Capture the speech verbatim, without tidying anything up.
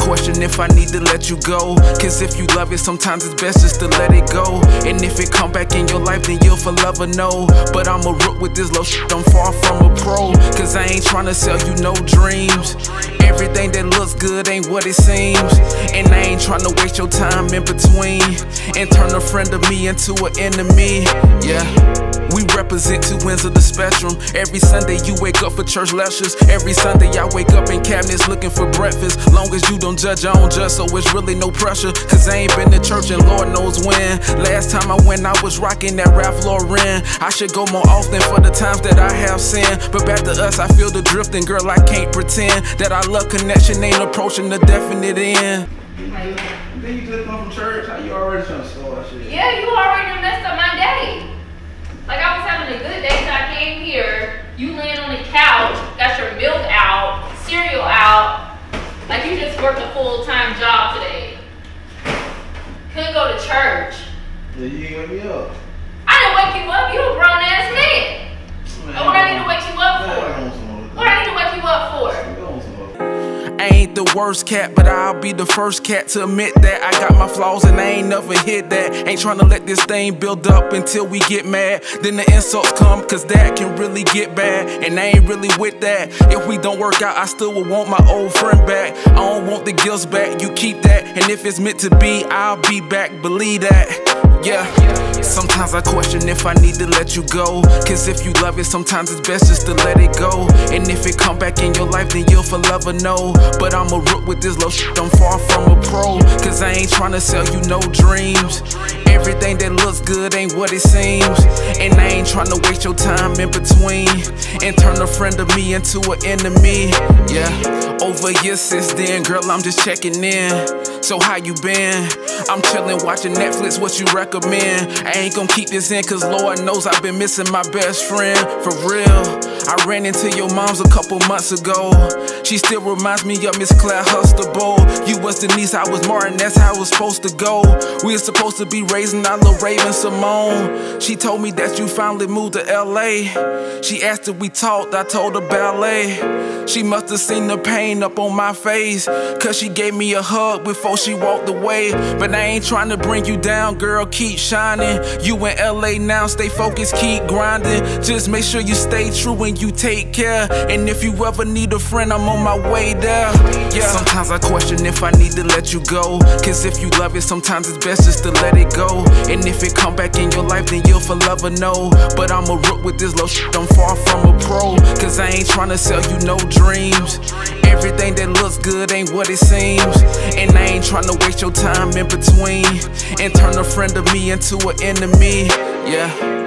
question if I need to let you go. Cause if you love it, sometimes it's best just to let it go. And if it come back in your life, then you'll forever know. But I'm a rook with this low shit, I'm far from a pro. Cause I ain't tryna sell you no dreams. Everything that looks good ain't what it seems. And I ain't tryna waste your time in between and turn a friend of me into an enemy. Yeah. We represent two ends of the spectrum. Every Sunday you wake up for church lectures. Every Sunday I wake up in cabinets looking for breakfast. Long as you don't judge, I don't judge, so it's really no pressure. Cause I ain't been to church and Lord knows when. Last time I went, I was rocking that Ralph Lauren. I should go more often for the times that I have sinned. But back to us, I feel the drifting, girl, I can't pretend that our love connection ain't approaching the definite end. Then you just come from church, how you already trying to start shit? Yeah, you already messed up my day. Like, I was having a good day, so I came here, you laying on the couch, got your milk out, cereal out, like you just worked a full-time job today. Couldn't go to church. Yeah, you ain't wake me up. I didn't wake you up, you a grown-ass man. man. What I need to wake you up for? What I need to wake you up for? I ain't the worst cat, but I'll be the first cat to admit that I got my flaws and I ain't never hid that. Ain't tryna let this thing build up until we get mad. Then the insults come, cause that can really get bad. And I ain't really with that. If we don't work out, I still would want my old friend back. I don't want the gifts back, you keep that. And if it's meant to be, I'll be back, believe that. Yeah, sometimes I question if I need to let you go. Cause if you love it, sometimes it's best just to let it go. And if it come back in your life, then you'll forever know. But I'm a rook with this low shit, I'm far from a pro. Cause I ain't tryna sell you no dreams. Everything that looks good ain't what it seems. And I ain't tryna waste your time in between and turn a friend of me into an enemy. Yeah, over years since then, girl, I'm just checking in. So how you been? I'm chillin', watching Netflix, what you recommend? I ain't gon' keep this in, cause Lord knows I've been missing my best friend, for real. I ran into your mom's a couple months ago. She still reminds me of Miss Claire Huxtable. You was Denise, I was Martin, that's how it was supposed to go. We were supposed to be raising our little Raven Simone. She told me that you finally moved to L A. She asked if we talked, I told her ballet. She must have seen the pain up on my face, cause she gave me a hug before she walked away. But I ain't trying to bring you down, girl, keep shining. You in L A now, stay focused, keep grinding. Just make sure you stay true and you take care. And if you ever need a friend, I'm on my way there. Yeah. Sometimes I question if I need to let you go. Cause if you love it, sometimes it's best just to let it go. And if it come back in your life, then you'll forever know. But I'm a rook with this low shit, I'm far from a pro. Cause I ain't tryna sell you no dreams. Everything that looks good ain't what it seems. And I ain't tryna waste your time in between and turn a friend of me into an enemy. Yeah.